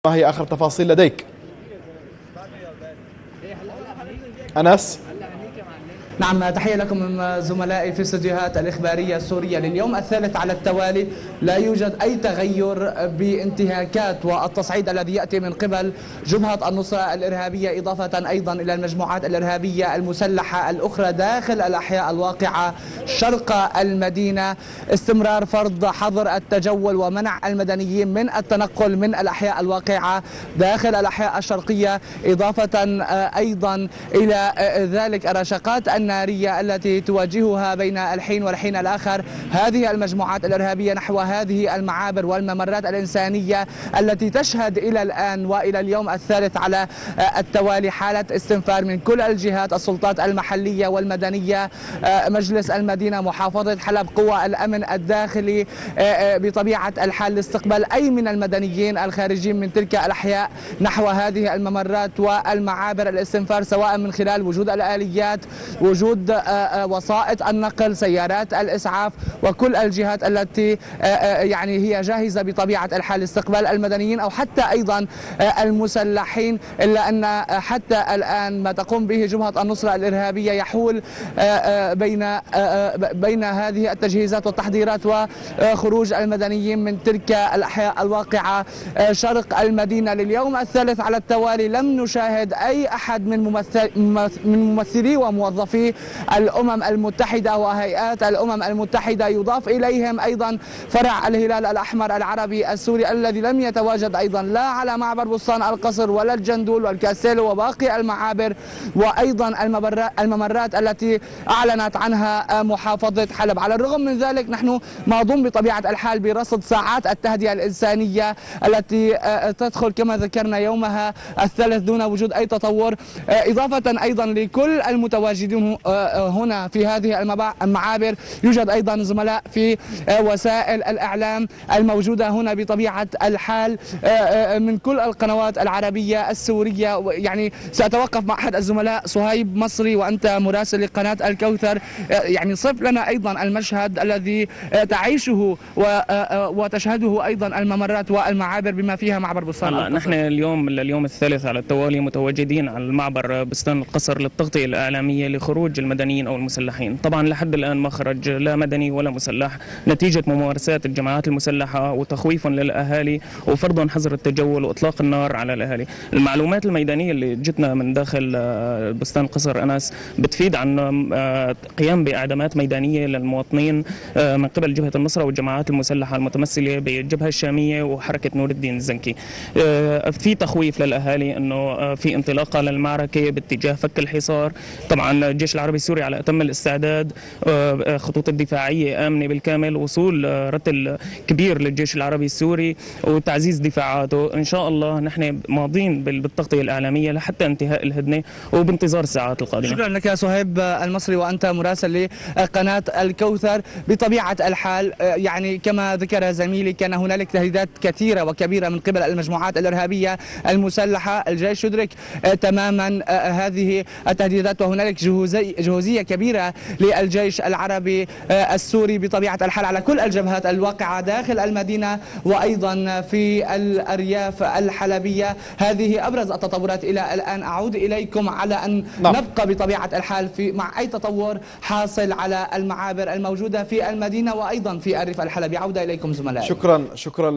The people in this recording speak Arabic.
ما هي آخر تفاصيل لديك؟ أنس؟ نعم، تحية لكم زملائي في استديوهات الإخبارية السورية. لليوم الثالث على التوالي لا يوجد أي تغير بانتهاكات والتصعيد الذي يأتي من قبل جبهة النصرة الإرهابية، إضافة أيضا إلى المجموعات الإرهابية المسلحة الأخرى داخل الأحياء الواقعة شرق المدينة. استمرار فرض حظر التجول ومنع المدنيين من التنقل من الأحياء الواقعة داخل الأحياء الشرقية، إضافة أيضا إلى ذلك الرشقات النارية التي تواجهها بين الحين والحين الآخر هذه المجموعات الإرهابية نحو هذه المعابر والممرات الإنسانية التي تشهد إلى الآن وإلى اليوم الثالث على التوالي حالة استنفار من كل الجهات، السلطات المحلية والمدنية، مجلس المدينة، محافظة حلب، قوى الأمن الداخلي، بطبيعة الحال لاستقبال أي من المدنيين الخارجين من تلك الأحياء نحو هذه الممرات والمعابر. الاستنفار سواء من خلال وجود الآليات، وجود وسائط النقل، سيارات الإسعاف، وكل الجهات التي يعني هي جاهزة بطبيعة الحال لاستقبال المدنيين أو حتى أيضا المسلحين، إلا أن حتى الآن ما تقوم به جبهة النصرة الإرهابية يحول بين هذه التجهيزات والتحضيرات وخروج المدنيمين من تلك الأحياء الواقعة شرق المدينة. لليوم الثالث على التوالي لم نشاهد أي أحد من ممثلي وموظفي الأمم المتحدة وهيئات الأمم المتحدة، يضاف إليهم أيضا فرع الهلال الأحمر العربي السوري الذي لم يتواجد أيضا لا على معبر بستان القصر ولا الجندول والكاستيلو وباقي المعابر، وأيضا الممرات التي أعلنت عنها محافظة حلب. على الرغم من ذلك نحن ماضون بطبيعة الحال برصد ساعات التهدئة الإنسانية التي تدخل كما ذكرنا يومها الثالث دون وجود أي تطور، إضافة أيضا لكل المتواجدين هنا في هذه المعابر. يوجد أيضا زملاء في وسائل الإعلام الموجودة هنا بطبيعة الحال من كل القنوات العربية السورية. يعني سأتوقف مع أحد الزملاء، صهيب مصري وأنت مراسل لقناة الكوثر، يعني صف لنا أيضا المشهد الذي تعيشه وتشهده أيضا الممرات والمعابر بما فيها معبر بستان القصر. نحن اليوم الثالث على التوالي متواجدين على المعبر بستان القصر للتغطية الإعلامية لخروج المدنيين أو المسلحين. طبعا لحد الآن ما خرج لا مدني ولا مسلح نتيجة ممارسات الجماعات المسلحة وتخويف للأهالي وفرض حظر التجول وإطلاق النار على الأهالي. المعلومات الميدانية اللي جتنا من داخل بستان القصر أنس بتفيد عن قيام بإعدامات ميدانية للمواطنين من قبل جبهة النصرة والجماعات المسلحة المتمثلة بالجبهة الشامية وحركة نور الدين الزنكي. في تخويف للأهالي أنه في انطلاقة للمعركة باتجاه فك الحصار. طبعا الجيش العربي السوري على أتم الاستعداد، خطوط الدفاعية آمنة بالكامل، وصول رتل كبير للجيش العربي السوري وتعزيز دفاعاته. إن شاء الله نحن ماضين بالتغطية الإعلامية لحتى انتهاء الهدنة وبانتظار الساعات القادمة. شكرا لك صهيب المصري وأنت مراسل لقناة الكوثر. بطبيعة الحال يعني كما ذكر زميلي كان هنالك تهديدات كثيرة وكبيرة من قبل المجموعات الإرهابية المسلحة. الجيش يدرك تماما هذه التهديدات وهنالك جهوزية كبيرة للجيش العربي السوري بطبيعة الحال على كل الجبهات الواقعة داخل المدينة وأيضا في الأرياف الحلبية. هذه أبرز التطورات إلى الآن. أعود إليكم على أن نبقى بطبيعة الحال مع أي تطور حاصل على المعابر الموجودة في المدينة وأيضا في الريف الحلبي. عودة إليكم زملائي. شكرا.